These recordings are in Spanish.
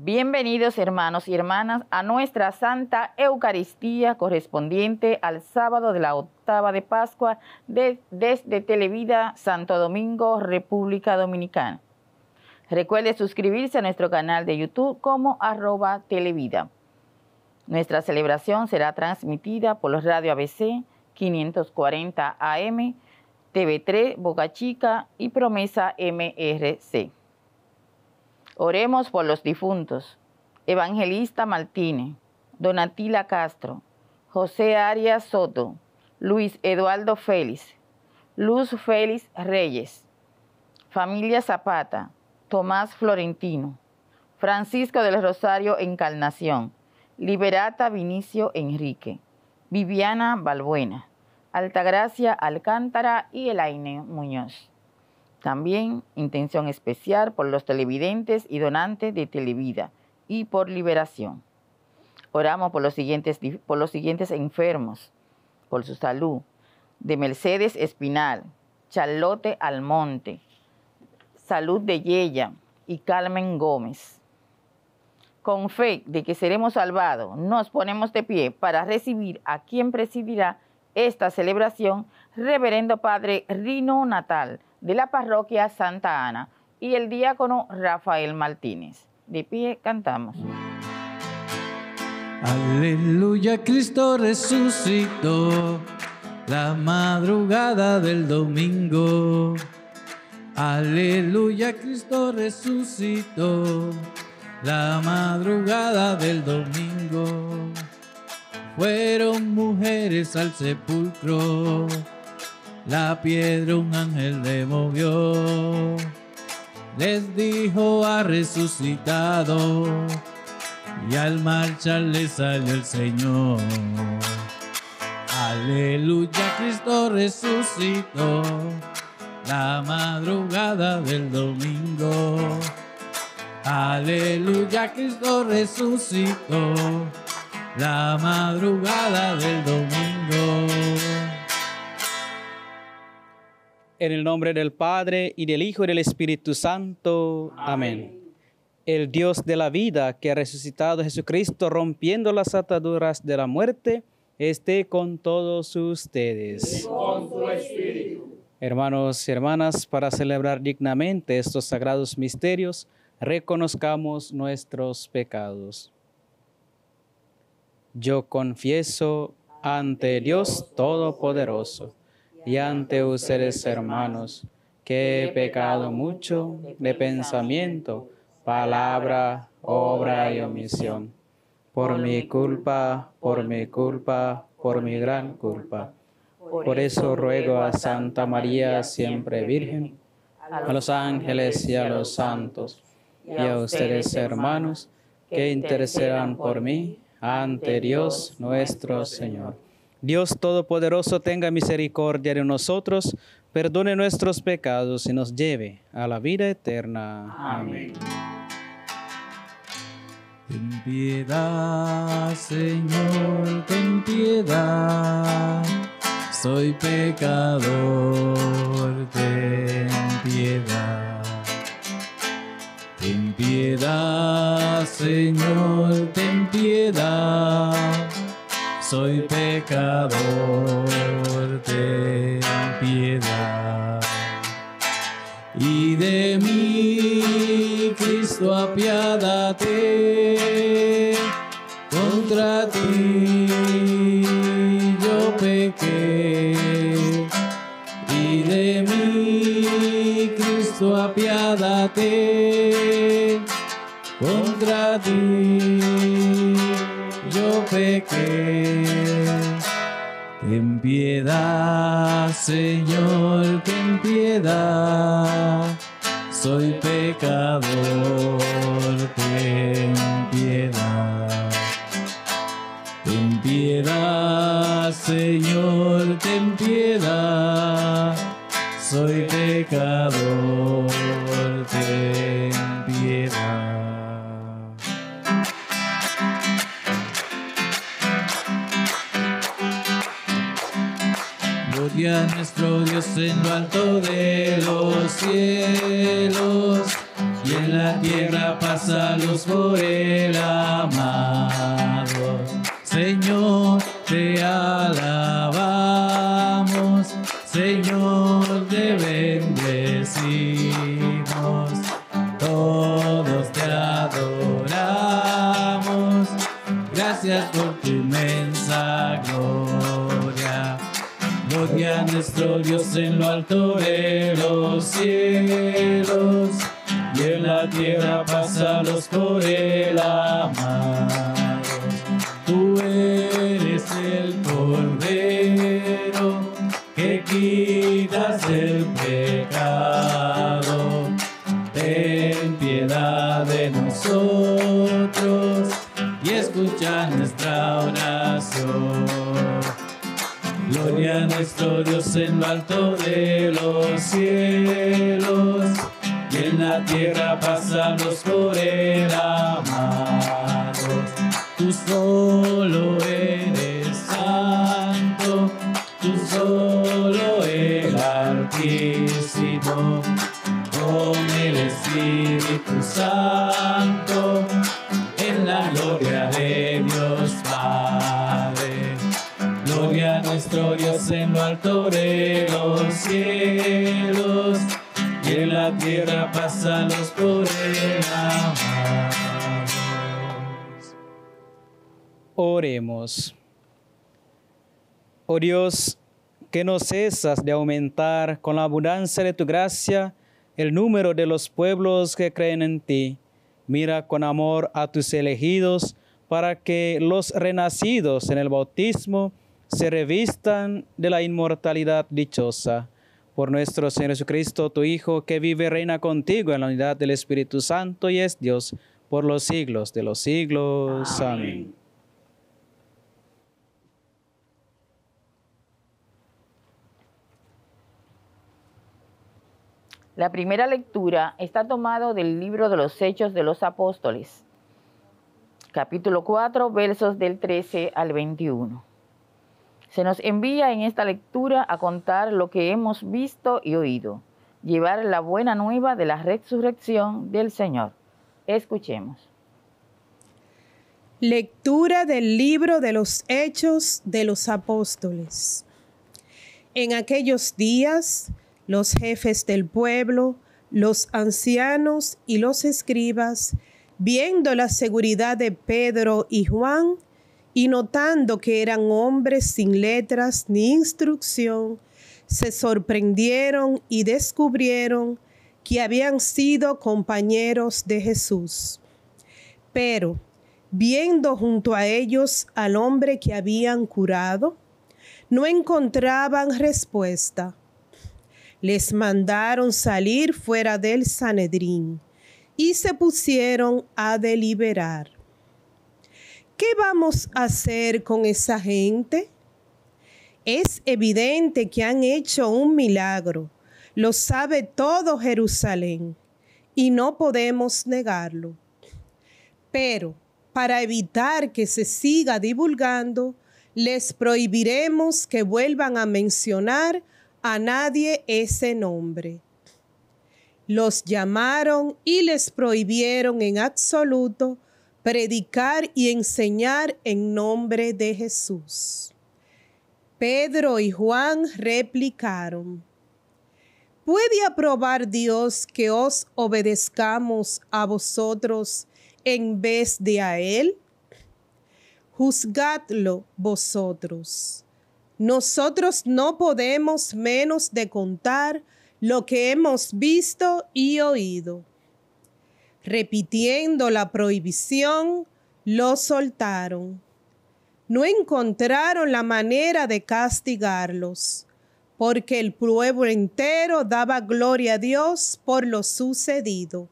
Bienvenidos hermanos y hermanas a nuestra Santa Eucaristía correspondiente al sábado de la octava de Pascua desde Televida, Santo Domingo, República Dominicana. Recuerde suscribirse a nuestro canal de YouTube como @Televida. Nuestra celebración será transmitida por Radio ABC 540 AM, TV3 Boca Chica y Promesa MRC. Oremos por los difuntos: Evangelista Martínez, Donatila Castro, José Arias Soto, Luis Eduardo Félix, Luz Félix Reyes, familia Zapata, Tomás Florentino, Francisco del Rosario Encarnación, Liberata Vinicio Enrique, Viviana Balbuena, Altagracia Alcántara y Elaine Muñoz. También intención especial por los televidentes y donantes de Televida y por Liberación. Oramos por los siguientes enfermos, por su salud: de Mercedes Espinal, Charlotte Almonte, salud de Yeya y Carmen Gómez. Con fe de que seremos salvados, nos ponemos de pie para recibir a quien presidirá esta celebración, Reverendo Padre Rino Natal, de la parroquia Santa Ana, y el diácono Rafael Martínez. De pie cantamos. Aleluya, Cristo resucitó la madrugada del domingo. Aleluya, Cristo resucitó la madrugada del domingo. Fueron mujeres al sepulcro, la piedra un ángel le movió, les dijo: ha resucitado, y al marchar le salió el Señor. Aleluya, Cristo resucitó la madrugada del domingo. Aleluya, Cristo resucitó la madrugada del domingo. En el nombre del Padre, y del Hijo, y del Espíritu Santo. Amén. El Dios de la vida, que ha resucitado a Jesucristo, rompiendo las ataduras de la muerte, esté con todos ustedes. Y con tu espíritu. Hermanos y hermanas, para celebrar dignamente estos sagrados misterios, reconozcamos nuestros pecados. Yo confieso ante Dios Todopoderoso y ante ustedes, hermanos, que he pecado mucho de pensamiento, palabra, obra y omisión. Por mi culpa, por mi gran culpa. Por eso ruego a Santa María, siempre Virgen, a los ángeles y a los santos, y a ustedes, hermanos, que intercedan por mí ante Dios nuestro Señor. Dios Todopoderoso tenga misericordia de nosotros, perdone nuestros pecados y nos lleve a la vida eterna. Amén. Ten piedad, Señor, ten piedad. Soy pecador, ten piedad. Ten piedad, Señor, ten piedad. Soy pecador, ten piedad. Y de mí, Cristo, apiádate. Contra ti yo pequé. Y de mí, Cristo, apiádate. Contra ti yo pequé. Ten piedad, Señor, ten piedad. Soy pecador, ten piedad. Ten piedad, Señor, ten piedad. Soy pecador, ten piedad. Gloria a nuestro Dios en lo alto de los cielos y en la tierra paz a luz por el amado. Señor, te alabamos, Señor, te bendecimos, todos te adoramos, gracias por tu inmensa gloria. Gloria a nuestro Dios en lo alto de los cielos, y en la tierra paz a los por el amado. Tú eres el Cordero que quitas el pecado. Ten piedad de nosotros y escucha nuestra oración. Gloria a nuestro Dios en lo alto de los cielos, y en la tierra paz a los por el amado. Tú solo eres santo, tú solo el Altísimo, con el Espíritu Santo, en la gloria de Dios Padre. Gloria a nuestro Dios en lo alto de los cielos, y en la tierra paz a los por el amado. Oremos. Oh Dios, que no cesas de aumentar con la abundancia de tu gracia el número de los pueblos que creen en ti. Mira con amor a tus elegidos, para que los renacidos en el bautismo se revistan de la inmortalidad dichosa. Por nuestro Señor Jesucristo, tu Hijo, que vive y reina contigo en la unidad del Espíritu Santo y es Dios por los siglos de los siglos. Amén. La primera lectura está tomada del libro de los Hechos de los Apóstoles, capítulo 4, versos del 13 al 21. Se nos envía en esta lectura a contar lo que hemos visto y oído, llevar la buena nueva de la resurrección del Señor. Escuchemos. Lectura del libro de los Hechos de los Apóstoles. En aquellos días, los jefes del pueblo, los ancianos y los escribas, viendo la seguridad de Pedro y Juan, y notando que eran hombres sin letras ni instrucción, se sorprendieron y descubrieron que habían sido compañeros de Jesús. Pero, viendo junto a ellos al hombre que habían curado, no encontraban respuesta. Les mandaron salir fuera del Sanedrín y se pusieron a deliberar. ¿Qué vamos a hacer con esa gente? Es evidente que han hecho un milagro, lo sabe todo Jerusalén, y no podemos negarlo. Pero, para evitar que se siga divulgando, les prohibiremos que vuelvan a mencionar a nadie ese nombre. Los llamaron y les prohibieron en absoluto predicar y enseñar en nombre de Jesús. Pedro y Juan replicaron: ¿puede aprobar Dios que os obedezcamos a vosotros en vez de a Él? Juzgadlo vosotros. Nosotros no podemos menos de contar lo que hemos visto y oído. Repitiendo la prohibición, lo soltaron. No encontraron la manera de castigarlos, porque el pueblo entero daba gloria a Dios por lo sucedido.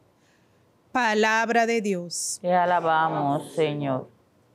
Palabra de Dios. Te alabamos, Señor.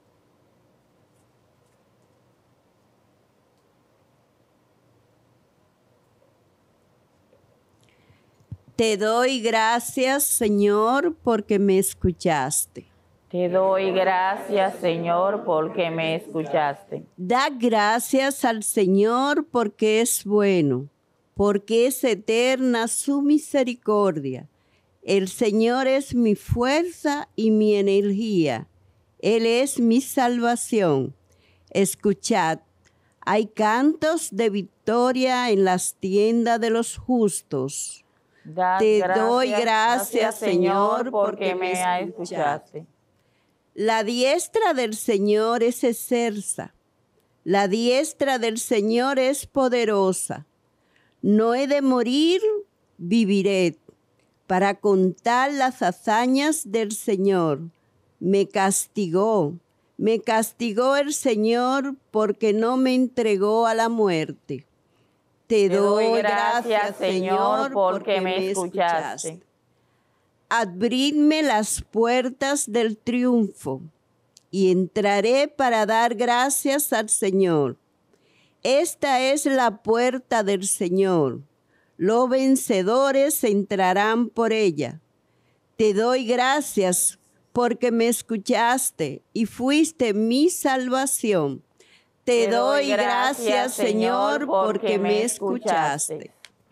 Te doy gracias, Señor, porque me escuchaste. Te doy gracias, Señor, porque me escuchaste. Da gracias al Señor porque es bueno, porque es eterna su misericordia. El Señor es mi fuerza y mi energía. Él es mi salvación. Escuchad, hay cantos de victoria en las tiendas de los justos. Te doy gracias, Señor, porque me escuchaste. La diestra del Señor es excelsa. La diestra del Señor es poderosa. No he de morir, viviré para contar las hazañas del Señor. Me castigó el Señor porque no me entregó a la muerte. Te doy gracias, Señor, porque me escuchaste. Abridme las puertas del triunfo y entraré para dar gracias al Señor. Esta es la puerta del Señor. Los vencedores entrarán por ella. Te doy gracias porque me escuchaste y fuiste mi salvación. Te doy gracias, Señor, porque me escuchaste.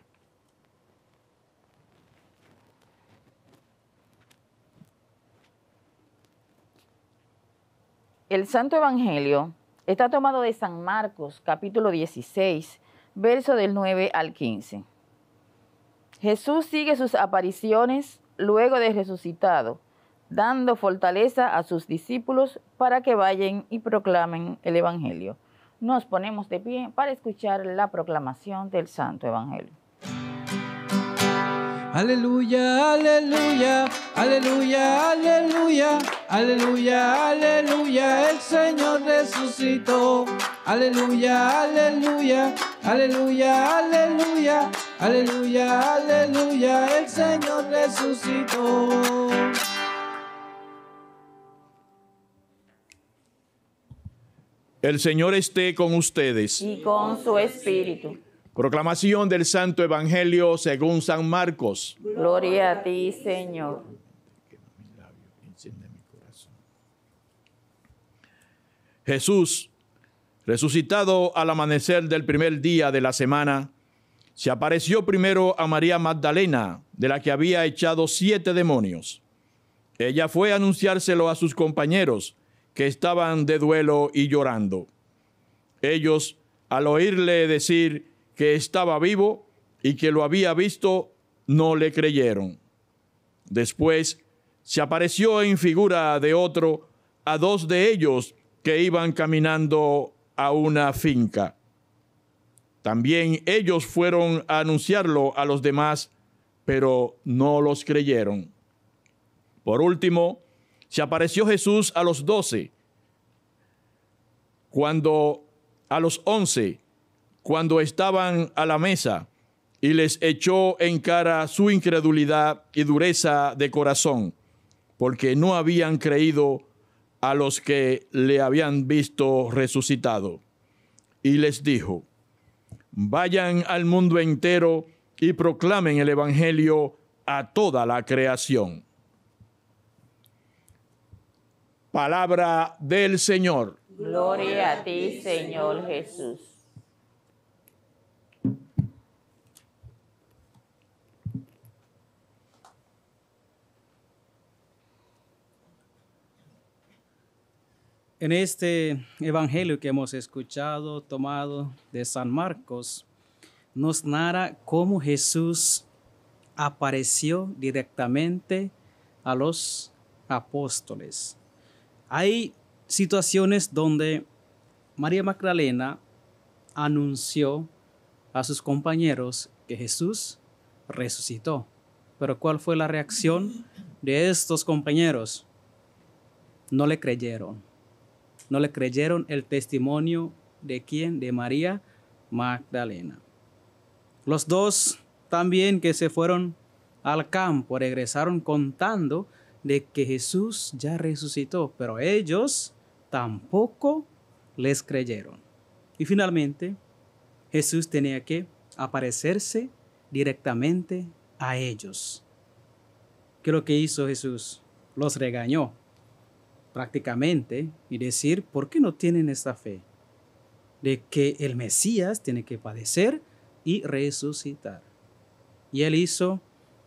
El Santo Evangelio está tomado de San Marcos, capítulo 16, verso del 9 al 15. Jesús sigue sus apariciones luego de resucitado, dando fortaleza a sus discípulos para que vayan y proclamen el Evangelio. Nos ponemos de pie para escuchar la proclamación del Santo Evangelio. Aleluya, aleluya, aleluya, aleluya, aleluya, aleluya, el Señor resucitó. Aleluya, aleluya, aleluya, aleluya, aleluya, aleluya, el Señor resucitó. El Señor esté con ustedes. Y con su espíritu. Proclamación del Santo Evangelio según San Marcos. Gloria a ti, Señor. Jesús, resucitado al amanecer del primer día de la semana, se apareció primero a María Magdalena, de la que había echado 7 demonios. Ella fue a anunciárselo a sus compañeros, que estaban de duelo y llorando. Ellos, al oírle decir que estaba vivo y que lo había visto, no le creyeron. Después se apareció en figura de otro a 2 de ellos que iban caminando a una finca. También ellos fueron a anunciarlo a los demás, pero no los creyeron. Por último, se apareció Jesús a los 12, a los 11, cuando estaban a la mesa, y les echó en cara su incredulidad y dureza de corazón, porque no habían creído a los que le habían visto resucitado. Y les dijo: vayan al mundo entero y proclamen el Evangelio a toda la creación. Palabra del Señor. Gloria a ti, Señor Jesús. En este evangelio que hemos escuchado, tomado de San Marcos, nos narra cómo Jesús apareció directamente a los apóstoles. Hay situaciones donde María Magdalena anunció a sus compañeros que Jesús resucitó. Pero ¿cuál fue la reacción de estos compañeros? No le creyeron. No le creyeron el testimonio de ¿quién? De María Magdalena. Los 2 también que se fueron al campo regresaron contando de que Jesús ya resucitó, pero ellos tampoco les creyeron. Y finalmente, Jesús tenía que aparecerse directamente a ellos. ¿Qué es lo que hizo Jesús? Los regañó prácticamente y decir, ¿por qué no tienen esta fe? De que el Mesías tiene que padecer y resucitar. Y él hizo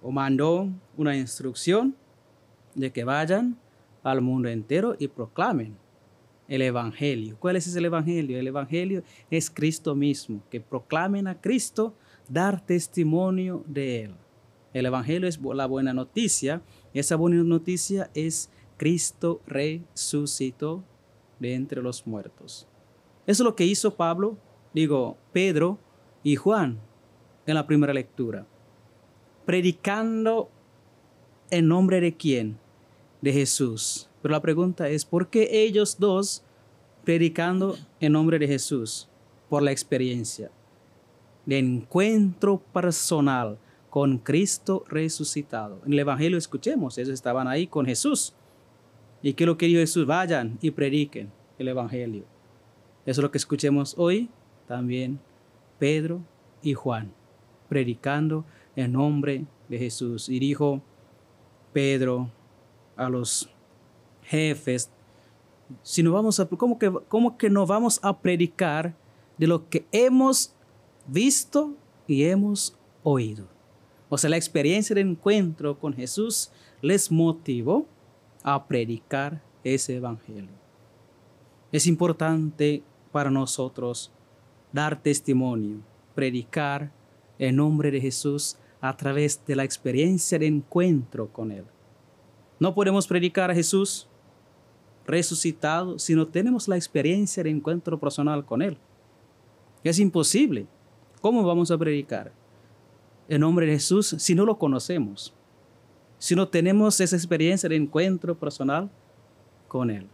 o mandó una instrucción de que vayan al mundo entero y proclamen el Evangelio. ¿Cuál es ese Evangelio? El Evangelio es Cristo mismo, que proclamen a Cristo, dar testimonio de Él. El Evangelio es la buena noticia, y esa buena noticia es Cristo resucitó de entre los muertos. Eso es lo que hizo Pedro y Juan en la primera lectura. Predicando en nombre de quién? De Jesús. Pero la pregunta es, ¿por qué ellos dos predicando en nombre de Jesús? Por la experiencia de encuentro personal con Cristo resucitado. En el Evangelio escuchemos, ellos estaban ahí con Jesús. ¿Y qué es lo que dijo Jesús? Vayan y prediquen el Evangelio. Eso es lo que escuchemos hoy también Pedro y Juan, predicando en nombre de Jesús. Y dijo Pedro a los jefes, si no vamos a, ¿cómo que no vamos a predicar de lo que hemos visto y hemos oído? O sea, la experiencia de encuentro con Jesús les motivó a predicar ese evangelio. Es importante para nosotros dar testimonio, predicar en nombre de Jesús a través de la experiencia de encuentro con Él. No podemos predicar a Jesús resucitado si no tenemos la experiencia de encuentro personal con Él. Es imposible. ¿Cómo vamos a predicar en nombre de Jesús si no lo conocemos? Si no tenemos esa experiencia de encuentro personal con Él.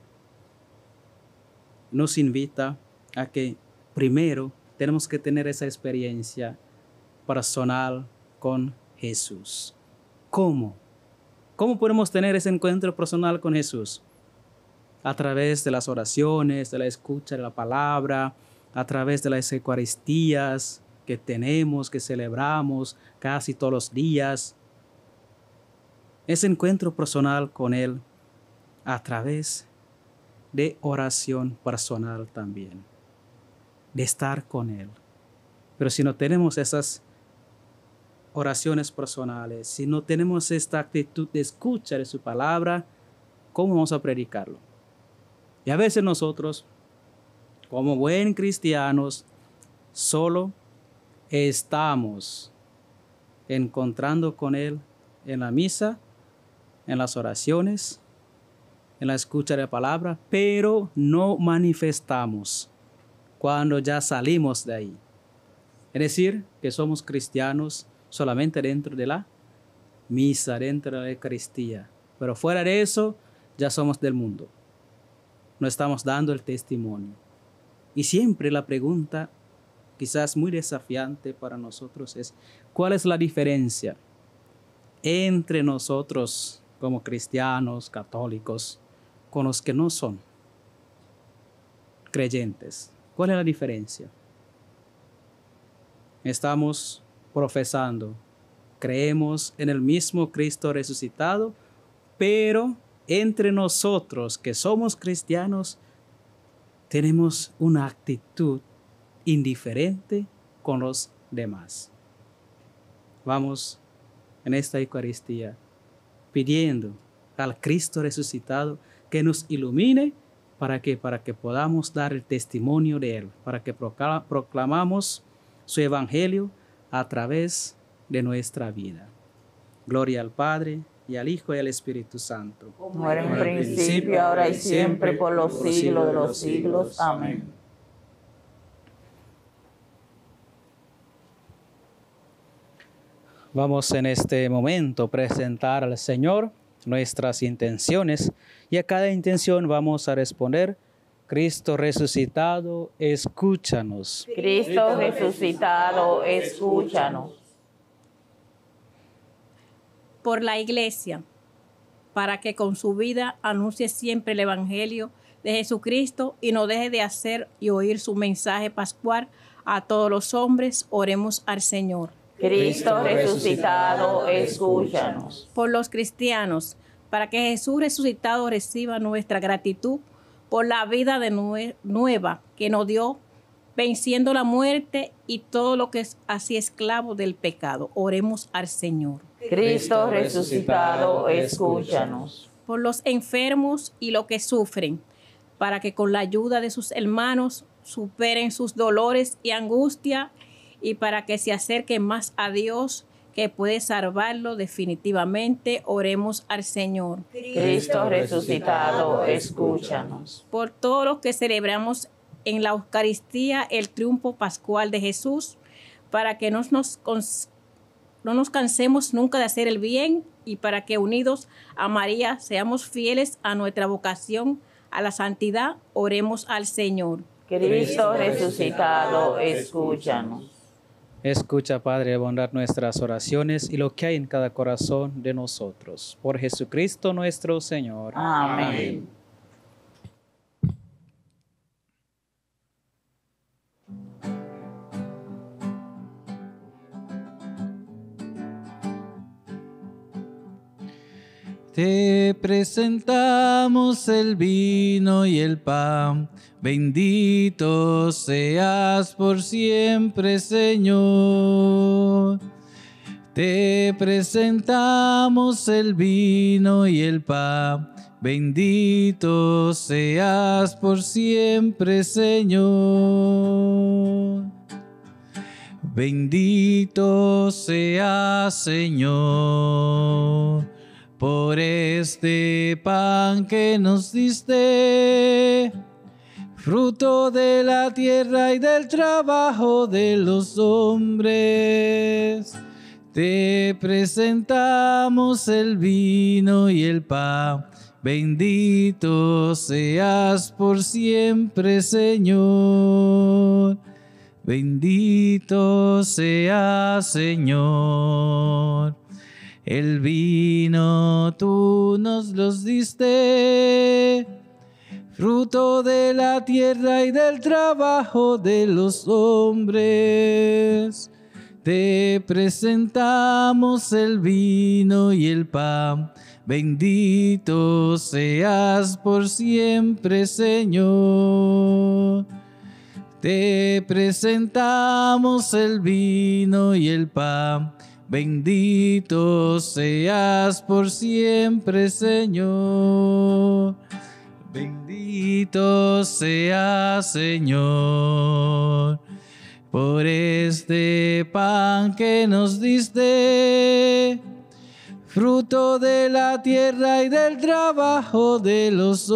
Nos invita a que primero tenemos que tener esa experiencia personal con Jesús. ¿Cómo? ¿Cómo podemos tener ese encuentro personal con Jesús? A través de las oraciones, de la escucha de la palabra, a través de las eucaristías que tenemos, que celebramos casi todos los días. Ese encuentro personal con Él a través de oración personal también, de estar con Él. Pero si no tenemos esas oraciones personales, si no tenemos esta actitud de escucha de su palabra, ¿cómo vamos a predicarlo? Y a veces nosotros, como buen cristianos, solo estamos encontrando con Él en la misa, en las oraciones, en la escucha de la palabra, pero no manifestamos cuando ya salimos de ahí. Es decir, que somos cristianos solamente dentro de la misa, dentro de la Eucaristía. Pero fuera de eso, ya somos del mundo. No estamos dando el testimonio. Y siempre la pregunta, quizás muy desafiante para nosotros, es ¿cuál es la diferencia entre nosotros como cristianos, católicos, con los que no son creyentes? ¿Cuál es la diferencia? Estamos profesando, creemos en el mismo Cristo resucitado, pero entre nosotros que somos cristianos tenemos una actitud indiferente con los demás. Vamos en esta Eucaristía pidiendo al Cristo resucitado que nos ilumine para que podamos dar el testimonio de Él, para que proclamamos su Evangelio a través de nuestra vida. Gloria al Padre, y al Hijo, y al Espíritu Santo. Como era en principio, ahora y siempre, por los siglos de los siglos. Amén. Vamos en este momento a presentar al Señor nuestras intenciones, y a cada intención vamos a responder: Cristo resucitado, escúchanos. Cristo resucitado, escúchanos. Por la Iglesia, para que con su vida anuncie siempre el Evangelio de Jesucristo y no deje de hacer y oír su mensaje pascual a todos los hombres, oremos al Señor. Cristo resucitado, escúchanos. Por los cristianos, para que Jesús resucitado reciba nuestra gratitud por la vida nueva que nos dio, venciendo la muerte y todo lo que es así esclavo del pecado. Oremos al Señor. Cristo resucitado, escúchanos. Por los enfermos y los que sufren, para que con la ayuda de sus hermanos superen sus dolores y angustia, y para que se acerquen más a Dios, que puede salvarlo definitivamente, oremos al Señor. Cristo resucitado, escúchanos. Por todos los que celebramos en la Eucaristía el triunfo pascual de Jesús, para que no nos cansemos nunca de hacer el bien, y para que unidos a María seamos fieles a nuestra vocación a la santidad, oremos al Señor. Cristo resucitado, escúchanos. Escucha, Padre de bondad, nuestras oraciones y lo que hay en cada corazón de nosotros. Por Jesucristo nuestro Señor. Amén. Te presentamos el vino y el pan. Bendito seas por siempre, Señor. Te presentamos el vino y el pan. Bendito seas por siempre, Señor. Bendito seas, Señor, por este pan que nos diste, fruto de la tierra y del trabajo de los hombres. Te presentamos el vino y el pan. Bendito seas por siempre, Señor. Bendito seas, Señor. El vino tú nos los diste, fruto de la tierra y del trabajo de los hombres. Te presentamos el vino y el pan. Bendito seas por siempre, Señor. Te presentamos el vino y el pan. Bendito seas por siempre, Señor. Bendito seas, Señor, por este pan que nos diste, fruto de la tierra y del trabajo de los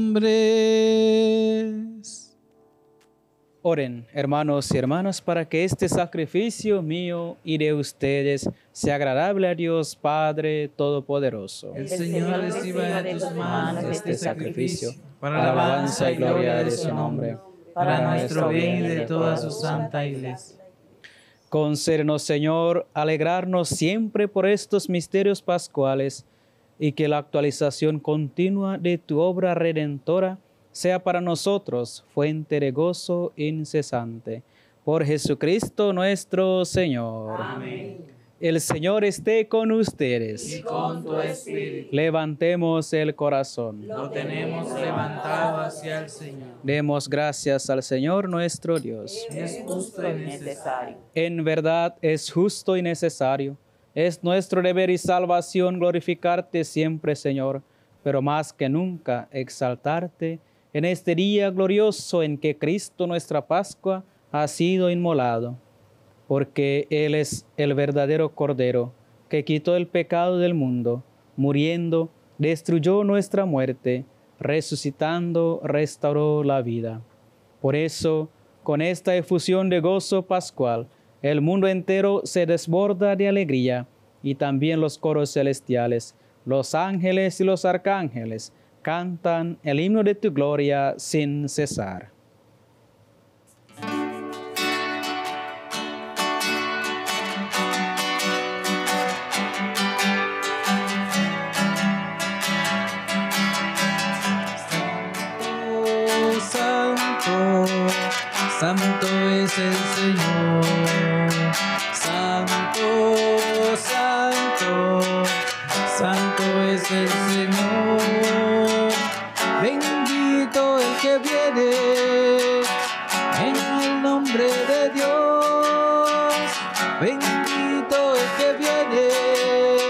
hombres. Oren, hermanos y hermanas, para que este sacrificio mío y de ustedes sea agradable a Dios Padre Todopoderoso. El Señor reciba de tus manos este sacrificio, para la alabanza y gloria de su nombre, para nuestro bien y de toda su santa iglesia. Concédenos, Señor, alegrarnos siempre por estos misterios pascuales, y que la actualización continua de tu obra redentora sea para nosotros fuente de gozo incesante. Por Jesucristo nuestro Señor. Amén. El Señor esté con ustedes. Y con tu espíritu. Levantemos el corazón. Lo tenemos levantado hacia el Señor. Demos gracias al Señor nuestro Dios. Es justo y necesario. En verdad es justo y necesario. Es nuestro deber y salvación glorificarte siempre, Señor, pero más que nunca exaltarte en este día glorioso en que Cristo, nuestra Pascua, ha sido inmolado, porque Él es el verdadero Cordero que quitó el pecado del mundo, muriendo, destruyó nuestra muerte, resucitando, restauró la vida. Por eso, con esta efusión de gozo pascual, el mundo entero se desborda de alegría, y también los coros celestiales, los ángeles y los arcángeles, cantan el himno de tu gloria sin cesar. Santo, santo es el Señor. Santo, santo, santo es el Señor. Bendito el que viene en el nombre de Dios. Bendito el que viene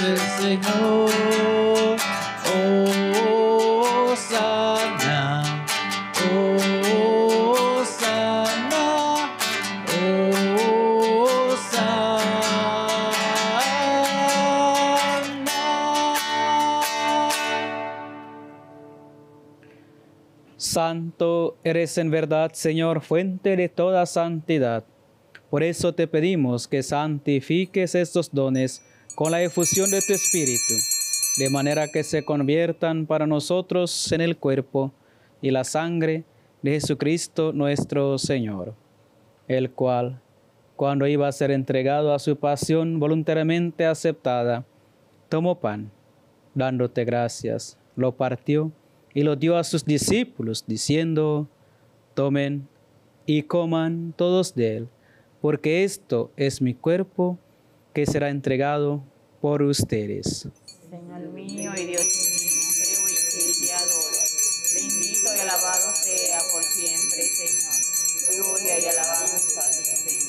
el Señor. Hosana, Hosana, Santo eres en verdad, Señor, fuente de toda santidad. Por eso te pedimos que santifiques estos dones con la efusión de tu Espíritu, de manera que se conviertan para nosotros en el cuerpo y la sangre de Jesucristo nuestro Señor, el cual, cuando iba a ser entregado a su pasión voluntariamente aceptada, tomó pan, dándote gracias, lo partió y lo dio a sus discípulos, diciendo: tomen y coman todos de él, porque esto es mi cuerpo que será entregado por ustedes. Señor mío y Dios mío, creo en ti y te adoro. Bendito y alabado sea por siempre, Señor. Gloria y alabanza a ti, Señor.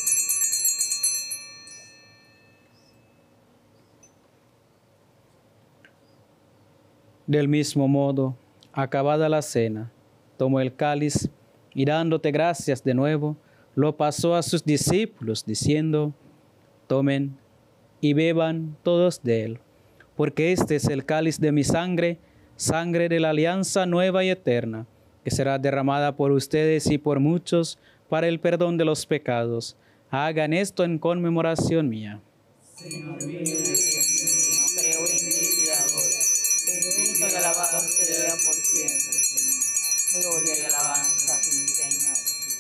Del mismo modo, acabada la cena, tomó el cáliz y dándote gracias de nuevo, lo pasó a sus discípulos, diciendo: tomen y beban todos de él, porque este es el cáliz de mi sangre, sangre de la alianza nueva y eterna, que será derramada por ustedes y por muchos para el perdón de los pecados. Hagan esto en conmemoración mía. Señor mío y Dios mío, creo en ti y te adoro. Bendito y alabado sea por siempre, Señor. Gloria y alabanza a ti, Señor.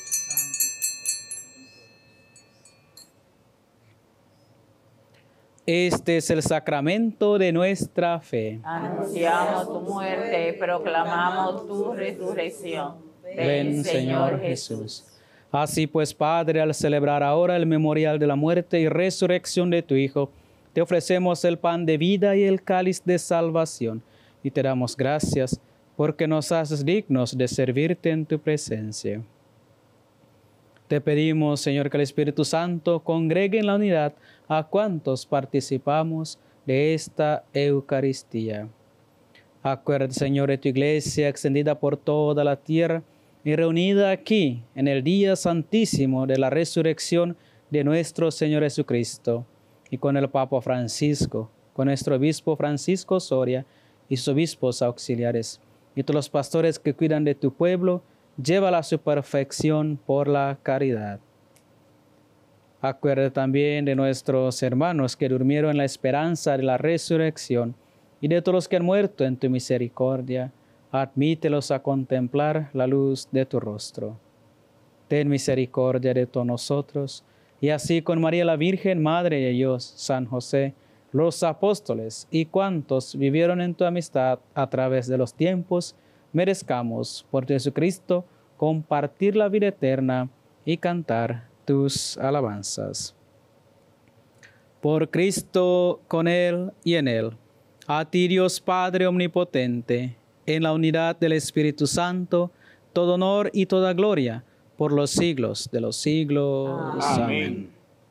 Este es el sacramento de nuestra fe. Anunciamos tu muerte y proclamamos tu resurrección. Ven, Señor Jesús. Así pues, Padre, al celebrar ahora el memorial de la muerte y resurrección de tu Hijo, te ofrecemos el pan de vida y el cáliz de salvación, y te damos gracias porque nos haces dignos de servirte en tu presencia. Te pedimos, Señor, que el Espíritu Santo congregue en la unidad a cuantos participamos de esta Eucaristía. Acuérdate, Señor, de tu iglesia extendida por toda la tierra y reunida aquí en el día santísimo de la resurrección de nuestro Señor Jesucristo, y con el Papa Francisco, con nuestro obispo Francisco Soria y sus obispos auxiliares, y todos los pastores que cuidan de tu pueblo, llévala a su perfección por la caridad. Acuérdate también de nuestros hermanos que durmieron en la esperanza de la resurrección y de todos los que han muerto en tu misericordia. Admítelos a contemplar la luz de tu rostro. Ten misericordia de todos nosotros, y así con María la Virgen, Madre de Dios, San José, los apóstoles y cuantos vivieron en tu amistad a través de los tiempos, merezcamos por Jesucristo compartir la vida eterna y cantar tus alabanzas. Por Cristo, con Él y en Él, a ti Dios Padre omnipotente, en la unidad del Espíritu Santo, todo honor y toda gloria por los siglos de los siglos. Amén.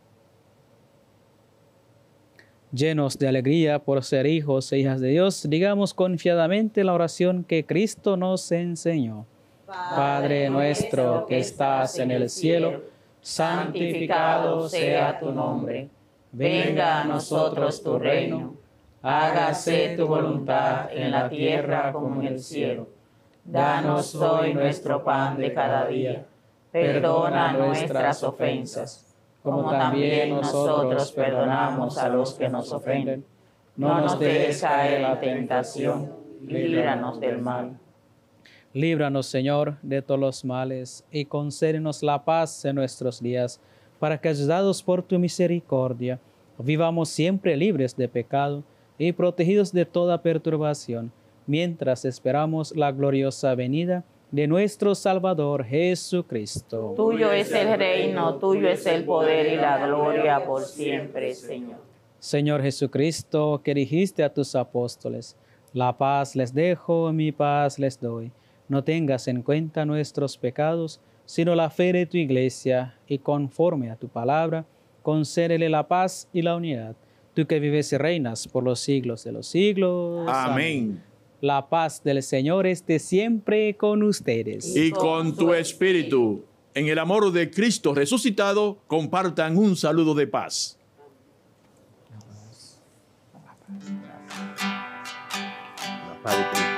Llenos de alegría por ser hijos e hijas de Dios, digamos confiadamente la oración que Cristo nos enseñó. Padre nuestro que estás en el cielo, santificado sea tu nombre. Venga a nosotros tu reino. Hágase tu voluntad en la tierra como en el cielo. Danos hoy nuestro pan de cada día. Perdona nuestras ofensas, como también nosotros perdonamos a los que nos ofenden. No nos dejes caer en la tentación, líbranos del mal. Líbranos, Señor, de todos los males, y concédenos la paz en nuestros días, para que, ayudados por tu misericordia, vivamos siempre libres de pecado y protegidos de toda perturbación, mientras esperamos la gloriosa venida de nuestro Salvador Jesucristo. Tuyo es el reino, tuyo es el poder y la gloria por siempre, Señor. Señor Jesucristo, que dijiste a tus apóstoles: la paz les dejo, mi paz les doy. No tengas en cuenta nuestros pecados, sino la fe de tu iglesia, y conforme a tu palabra, concédele la paz y la unidad. tú que vives y reinas por los siglos de los siglos. Amén. La paz del Señor esté siempre con ustedes. Y con tu espíritu. En el amor de Cristo resucitado, compartan un saludo de paz. La paz de Cristo.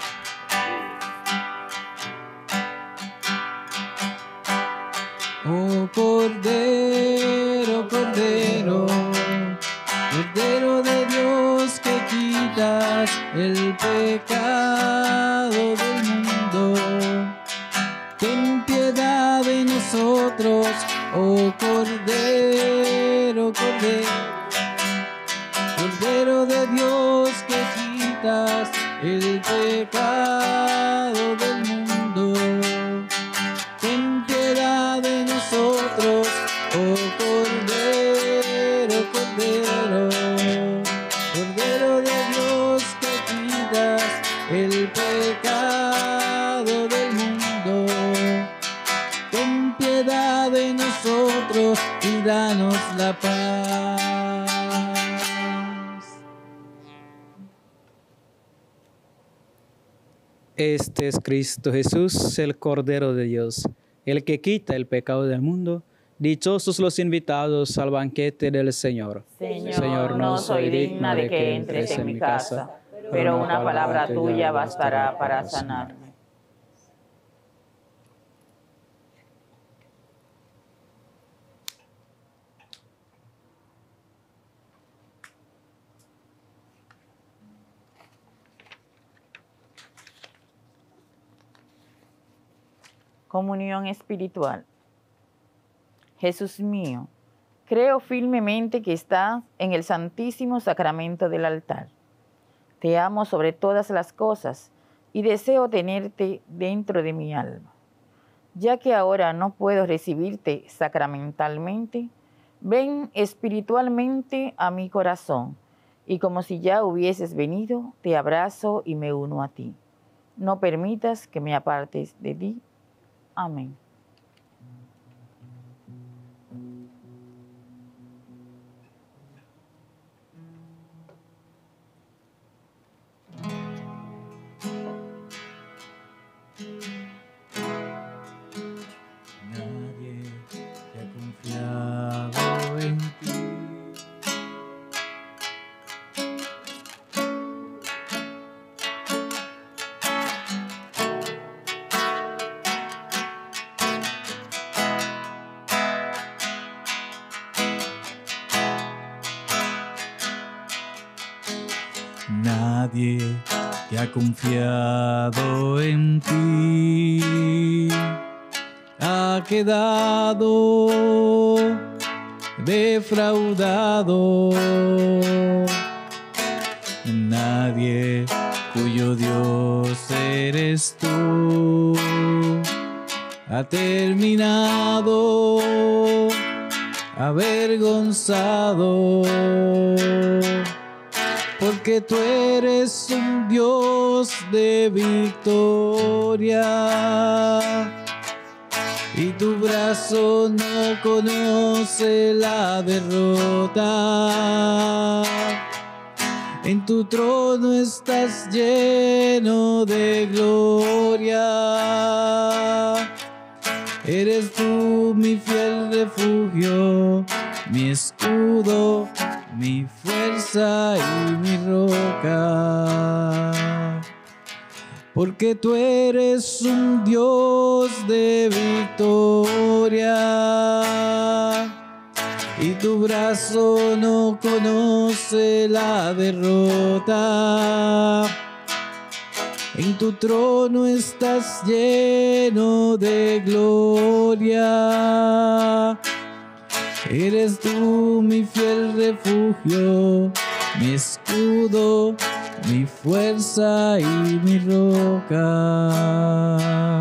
Oh Cordero, Cordero, Cordero de Dios que quitas el pecado del mundo, ten piedad de nosotros, oh Cordero, Cordero, Cordero de Dios que quitas el pecado del mundo. Ten piedad de nosotros, oh Cordero, Cordero, Cordero de Dios que quitas el pecado del mundo. Ten piedad de nosotros y danos la paz. Este es Cristo Jesús, el Cordero de Dios, el que quita el pecado del mundo. Dichosos los invitados al banquete del Señor. Señor, no soy digna de que entres en mi casa, pero una palabra tuya bastará para sanarme. Comunión espiritual. Jesús mío, creo firmemente que estás en el santísimo sacramento del altar. Te amo sobre todas las cosas y deseo tenerte dentro de mi alma. Ya que ahora no puedo recibirte sacramentalmente, ven espiritualmente a mi corazón y como si ya hubieses venido, te abrazo y me uno a ti. No permitas que me apartes de ti. Amén. Nadie te ha confiado en ti. Nadie te ha confiado en ti. Ha quedado defraudado. Nadie cuyo Dios eres tú ha terminado avergonzado. Porque tú eres un Dios de victoria y tu brazo no conoce la derrota. En tu trono estás lleno de gloria. Eres tú mi fiel refugio, mi escudo, mi fuerza y mi roca. Porque tú eres un Dios de victoria y tu brazo no conoce la derrota. En tu trono estás lleno de gloria. Eres tú mi fiel refugio, mi escudo, mi fuerza y mi roca.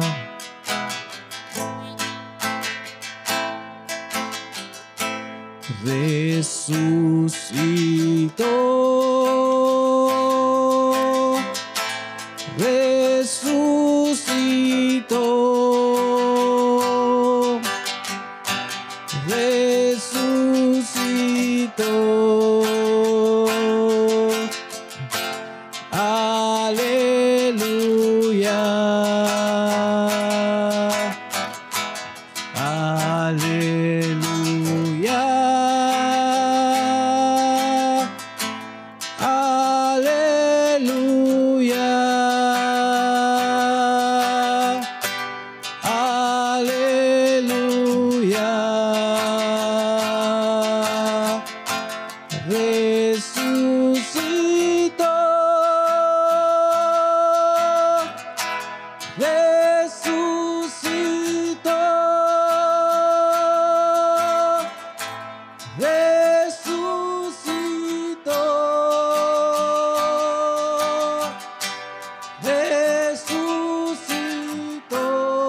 Resucitó, resucitó, resucitó. resucitó, resucitó, resucitó.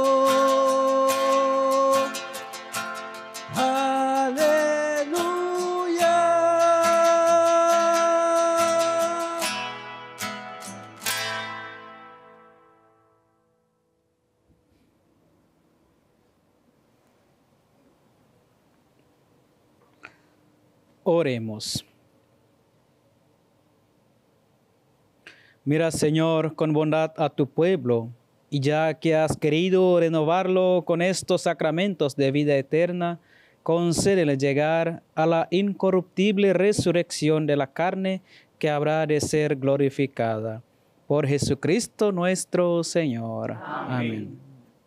Aleluya. Oremos. Mira, Señor, con bondad a tu pueblo, y ya que has querido renovarlo con estos sacramentos de vida eterna, concédele llegar a la incorruptible resurrección de la carne que habrá de ser glorificada. Por Jesucristo nuestro Señor. Amén.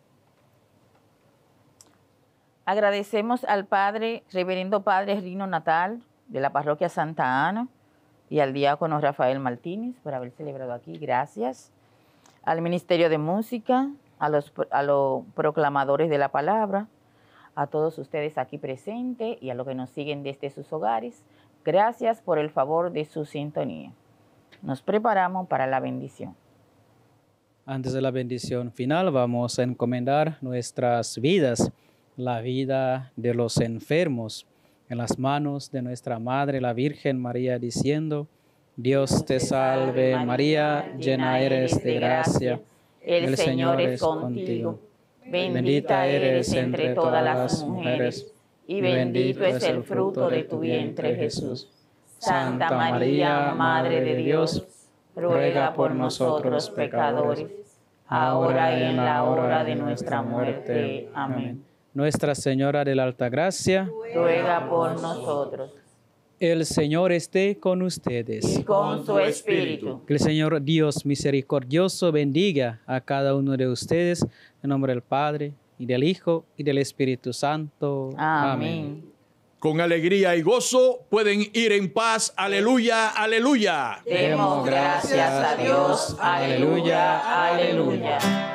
Agradecemos al Padre, Reverendo Padre Rino Natal, de la Parroquia Santa Ana, y al diácono Rafael Martínez por haber celebrado aquí. Gracias. Al Ministerio de Música, a los proclamadores de la palabra, a todos ustedes aquí presentes y a los que nos siguen desde sus hogares. Gracias por el favor de su sintonía. Nos preparamos para la bendición. Antes de la bendición final, vamos a encomendar nuestras vidas, la vida de los enfermos, en las manos de nuestra Madre, la Virgen María, diciendo: Dios te salve María, llena eres de gracia, el Señor es contigo. Bendita eres entre todas las mujeres, y bendito es el fruto de tu vientre, Jesús. Santa María, Madre de Dios, ruega por nosotros pecadores, ahora y en la hora de nuestra muerte. Amén. Nuestra Señora de la Altagracia, ruega por nosotros. El Señor esté con ustedes. Y con su espíritu. Que el Señor Dios misericordioso bendiga a cada uno de ustedes, en nombre del Padre, y del Hijo, y del Espíritu Santo. Amén. Con alegría y gozo pueden ir en paz. Aleluya, aleluya. Demos gracias a Dios. Aleluya, aleluya.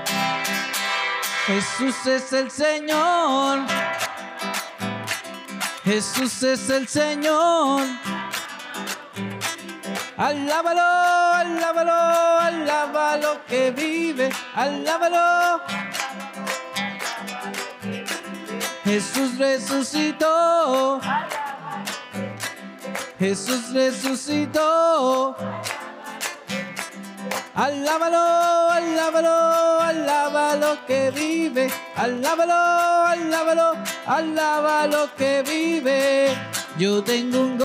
Jesús es el Señor. Jesús es el Señor. Alábalo, alábalo, alábalo que vive. Alábalo. Jesús resucitó. Jesús resucitó. Alábalo, alábalo, alábalo que vive. Alábalo, alábalo, alábalo que vive. Yo tengo un